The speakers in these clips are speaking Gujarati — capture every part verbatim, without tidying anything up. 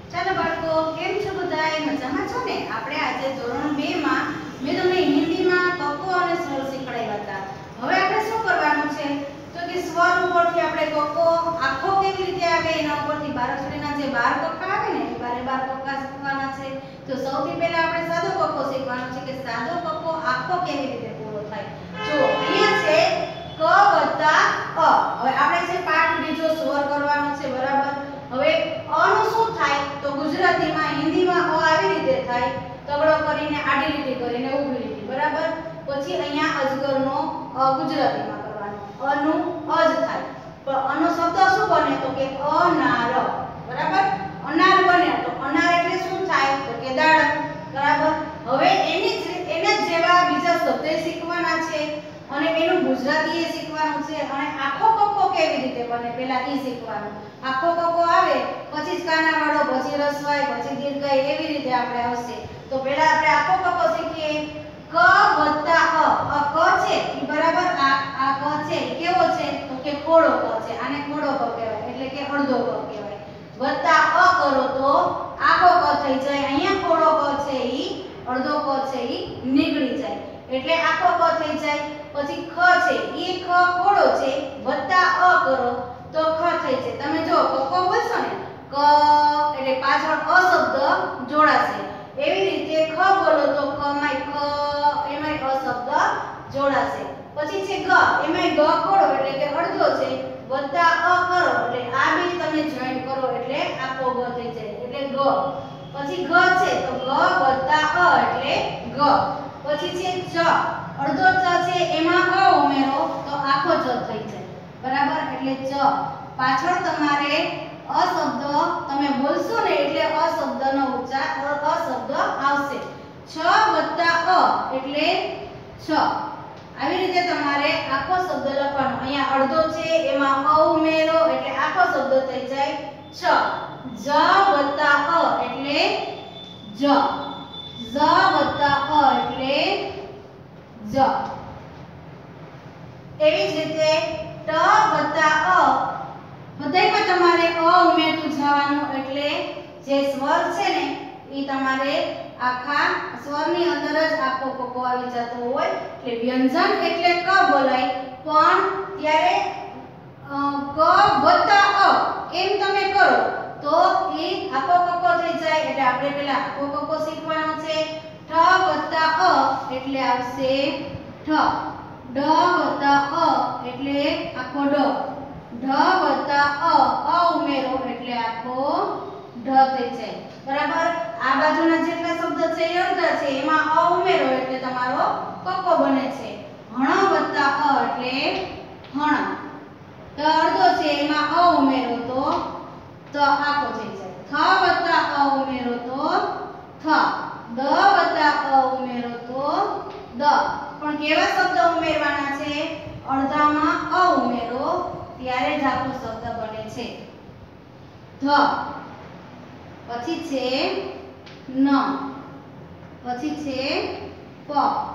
ચાલો બાળકો, કેમ છો બધાય? મજામાં છો ને? આપણે આજે ધોરણ બે માં મેં તમને હિન્દીમાં કકો અને સ્વર શીખવાડ્યા હતા. હવે આપણે શું કરવાનું છે તો કે સ્વર ઉપરથી આપણે કકો આખો કેવી રીતે આવે એના ઉપરથી બાર અક્ષરીના જે બાર કક્કા આવે ને એ બારે બાર કક્કા શીખવાના છે. તો સૌથી પહેલા આપણે સાદો કક્કો શીખવાનો છે કે સાદો કક્કો આખો કેવી રીતે પૂરો થાય. જો અહીંયા છે ક વત્તા અ. હવે આપણે છે પાઠ બીજો સ્વર કરવાનો છે, બરાબર? હવે અ નું શું થાય તો ગુજરાતીમાં હિન્દીમાં અ આવી રીતે થાય, તગડો કરીને આડી લીટી કરીને ઊભી લીટી, બરાબર? પછી અહીંયા અજગરનો અ ગુજરાતીમાં કરવાનો, અ નું અ જ થાય. પણ અ નો શબ્દ શું બને તો કે અનાર, બરાબર? અનાર બને તો અનાર એટલે શું થાય તો કે દાડમ, બરાબર? હવે એની જ એના જ જેવા બીજા શબ્દ શીખવાના છે અને એનું ગુજરાતી એ શીખવાનું છે. અને આખો કક્કો કેવી રીતે બને પહેલા એ શીખવાનું. આખો કક્કો આવે પછી જ કાના વાળો, પછી રસવાય, પછી દીર્ઘાય, એવી રીતે આપણે આવશે. તો પહેલા આપણે આખો કક્કો શીખીએ. ક વત્તા અ. અ ક છે ઈ બરાબર આ આ ક છે ઈ કેવો છે તો કે ખોડો ક છે. આને ખોડો ક કહેવાય એટલે કે અડધો ક કહેવાય. વત્તા અ કરો તો આખો ક થઈ જાય. અહીંયા ખોડો ક છે ઈ અડધો ક છે ઈ નીકળી જાય એટલે આખો ક થઈ જાય. પછી ખ છે ઈ ખ ખોડો છે, વત્તા અ કરો તો ખ થઈ જાય. તમે જો કક્કો બોલશો ને ક એટલે પાછળ અ શબ્દ જોડાશે. એવી રીતે ખ બોલો તો ખ માં ખ એમાં અ શબ્દ જોડાશે. પછી છે ગ, એમાં ગ ખોડો એટલે કે અડધો છે, વત્તા અ કરો એટલે આ બે તમે જોઈન્ટ કરો એટલે આખો ગ થઈ જાય એટલે ગ. પછી ઘ છે તો ગ વત્તા અ એટલે ગ. પછી છે ચ, અડધો ચ છે એમાં અ ઉમેરો તો આખો ચ થઈ જાય, બરાબર? એટલે ચ. પાછળ તમારે અ શબ્દ તમે બોલશો ને એટલે અ શબ્દનો ઉચ્ચાર અ શબ્દ આવશે. છ વત્તા અ એટલે છ. આવી રીતે તમારે આખો શબ્દ લખવાનો. અહીંયા અડધો છે એમાં અ ઉમેરો એટલે આખો શબ્દ થઈ જાય છ. જ વત્તા અ એટલે જ. જ વત્તા અ એટલે જ. એવી જ રીતે ટ વત્તા અ બધાયમાં તમારે અ ઉમેરતું જવાનું એટલે જે સ્વર છે ને એ તમારે આખા સ્વરની અંદર જ આખો કક્કો આવી જતો હોય. એટલે વ્યંજન એટલે ક બોલાય, પણ ત્યારે ક વત્તા અ એમ તમે કરો તો એ આખો કક્કો થઈ જાય. એટલે આપણે પહેલા આખો કક્કો શીખવાનો છે. ઠ વત્તા અ એટલે આવશે ઠ. ડ વત્તા અ એટલે આખો ડ. ઢ વત્તા અ અ ઉમેરો એટલે આખો ઢ થઈ જાય, બરાબર? આ બાજુના જેટલા શબ્દ છે એ અડધા છે, એમાં અ ઉમેરો એટલે તમારો કક્કો બને છે. હણ વત્તા અ એટલે હણ. ત અડધો છે એમાં અ ઉમેરો તો ત આખો થઈ જાય. થ વત્તા અ ઉમેરો તો થ. દ વત્તા અ ઉમેરો તો દ. પણ કેવા શબ્દ ઉમેરવાના છે? અડધામાં અ ઉમેરો ત્યારે જ આખો શબ્દ બને છે. ધ. પછી છે ન. પછી છે પ.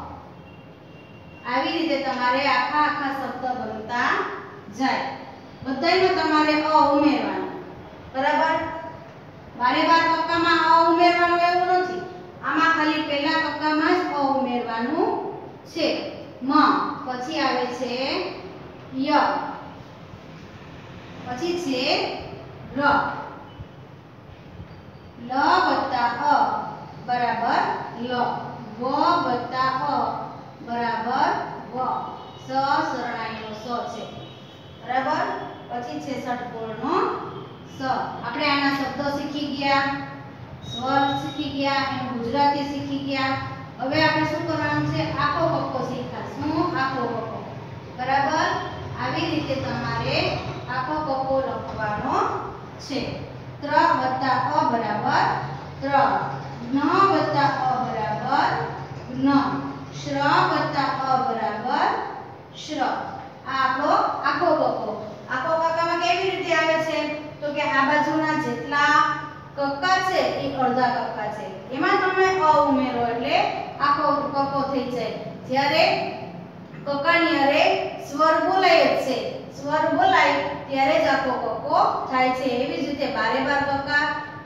આવી રીતે તમારે આખા આખા શબ્દ બનતા જાય. બધાયમાં તમારે અ ઉમેરવાનું, બરાબર? બારે બાર કક્કામાં અ ઉમેરવાનું એવું નથી. આમાં ખાલી પહેલા કક્કામાં જ અ ઉમેરવાનું છે. મ. પછી આવે છે ય. પછી છે ર. લ વત્તા અ બરાબર લ. વ વત્તા અ બરાબર વ. સ શરણાઈનો સ છે, બરાબર? પછી છે ષટકોણનો સ. આપણે આના શબ્દો શીખી ગયા, સ્વર શીખી ગયા, એનું ગુજરાતી શીખી ગયા. હવે આપણે શું કરવાનું છે? આખો કક્કો શીખીશું. આખો કક્કો, બરાબર? આવી રીતે તમારે આખો કક્કો લખવાનો છે. ત્ર વત્તા અ બરાબર ત્ર. ન વત્તા અ બરાબર ન. શ્ર વત્તા અ બરાબર શ્ર. આ આપણો આખો કક્કો. આખો કક્કામાં કેવી રીતે આવે છે તો કે આ બાજુના જેટલા કક્કા છે એ અડધા કક્કા છે, એમાં તમે અ ઉમેરો એટલે આખો કક્કો થઈ જાય. જ્યારે કક્કાની અરે સ્વર બોલાય જ છે, સ્વર બોલાય ત્યારે જ આખો કક્કો થાય છે. એવી જ રીતે બારે બાર કક્કા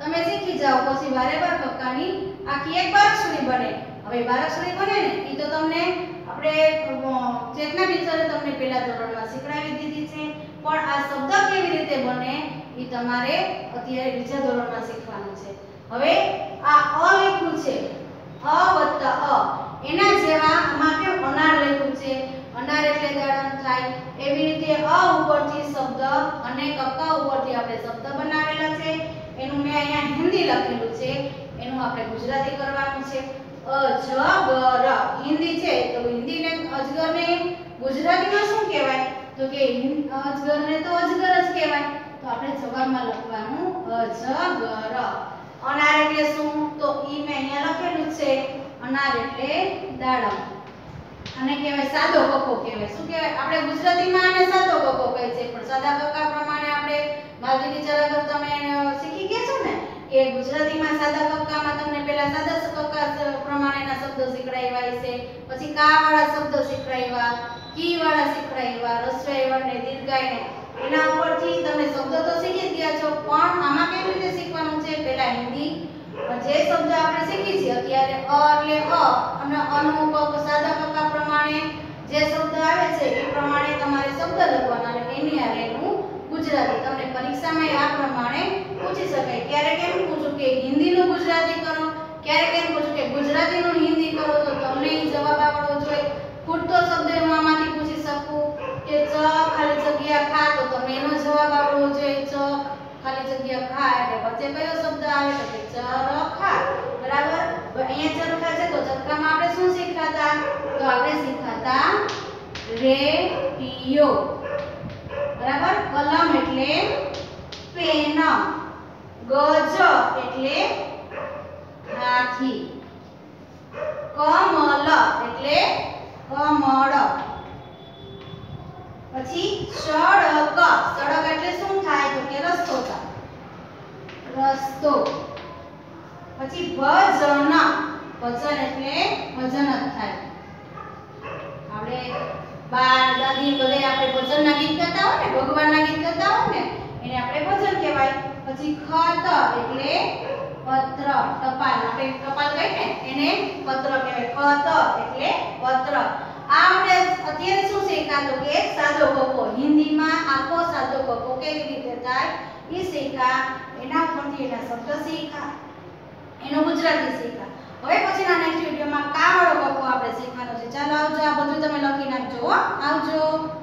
તમે શીખી જાઓ પછી વારે વાર કક્કાની આખી એક બારાક્ષરી બને. હવે બારાક્ષરી બને ને એ તો તમને આપણે ચેતના ટીચરે તમને પહેલા ધોરણમાં શીખડાવી દીધી છે, પણ આ શબ્દ કેવી રીતે બને એ તમારે અત્યારે બીજા ધોરણમાં શીખવાનું છે. હવે આ અ લખ્યું છે, અ વત્તા અ, એના જેવા આમાં કેમ અનાર લખ્યું છે, અનાર એટલે દાડમ થાય. એવી રીતે અ ઉપરથી શબ્દ અને કક્કા ઉપરથી આપણે શબ્દ બનાવેલા છે. એનું મેં અહીંયા હિન્દી લખેલું છે, એનું આપણે ગુજરાતી કરવાનું છે. અજગર હિન્દી છે તો હિન્દીને અજગરને ગુજરાતીમાં શું કહેવાય? તો કે અજગરને તો અજગર જ કહેવાય. તો આપણે જવાબમાં લખવાનું અજગર. અનાર એટલે શું? તો ઈ મેં અહીંયા લખેલું છે, અનાર એટલે દાડમ. આને કહેવાય સાદો કક્કો કહેવાય. શું કહેવાય? આપણે ગુજરાતીમાં આને સાદો કક્કો કહે છે, પણ સાદા કક્કા પ્રમાણે આપણે મારી ટીચર આગળ તમે શીખી ગયા છો ને કે ગુજરાતીમાં સાદા કક્કામાં તમને પહેલા સાદા કક્કા પ્રમાણેના શબ્દો શીખડાવ્યા છે, પછી કા વાળા શબ્દો શીખડાવ્યા, કી વાળા શીખડાવ્યા, રસ્વઈ વર્ણને દીર્ઘાઈને. એના ઉપરથી તમે શબ્દો તો શીખી ગયા છો, પણ આમાં કેવી રીતે શીખવાનું છે? પહેલા હિન્દી જે શબ્દ આપણે શીખી છે અત્યારે અ એટલે અ અને અનું સાદા કક્કા પ્રમાણે જે શબ્દ આવે છે એ પ્રમાણે તમારે શબ્દ લખવાના અને એની આરે એનું ગુજરાતી. તમને પરીક્ષામાં આ પ્રમાણે પૂછી શકાય. ક્યારેક એમ પૂછું કે હિન્દીનું ગુજરાતી કરો, ક્યારેક એમ પૂછું કે ગુજરાતીનું હિન્દી કરો, તો તમને એ જવાબ આવડવો જોઈએ. ખૂટતો શબ્દ હું આમાંથી પૂછી શકું કે ચ ખાલી જગ્યા ખા, તો તમને એનો જવાબ આવડવો જોઈએ. ચ ખાલી જગ્યા ખા એટલે વચ્ચે કયો શબ્દ આવે તો કે ચરખા. બરાબર. અહીંયા ચરખા છે તો ચરખામાં આપણે શું શીખાતા? તો આપણે શીખાતા રેડિયો. બરાબર. કલમ એટલે પેન, ગજ એટલે હાથી, કમલ એટલે કમળ. પછી સડક, સડક એટલે શું થાય? તો કે રસ્તો થાય, રસ્તો. પછી ભજન, ભજન એટલે ભજન જ થાય. આપણે બા દાદી બધે આપણે ભજનના ગીત ગાતા હોય ને, ભગવાનના ગીત ગાતા હોય ને, એને આપણે ભજન કહેવાય. પછી ખત એટલે પત્ર, ટપાલ. આપણે ટપાલ કહીએ ને એને પત્ર કહેવાય. ખત એટલે પત્ર. આ આપણે અત્યારે શું શીખ્યા? તો કે સાદો કક્કો. હિન્દીમાં આખો સાદો કક્કો કેવી રીતે થાય એ શીખ્યા. એના ઉપરથી એના શબ્દ શીખ્યા, એનું ગુજરાતી શીખ્યા. હવે પછીના નેક્સ્ટ વિડિયોમાં કા વાળો કક્કો આપણે શીખવાનો છે. ચાલો આવજો. આ બધું તમે લખી નાખજો. આવજો.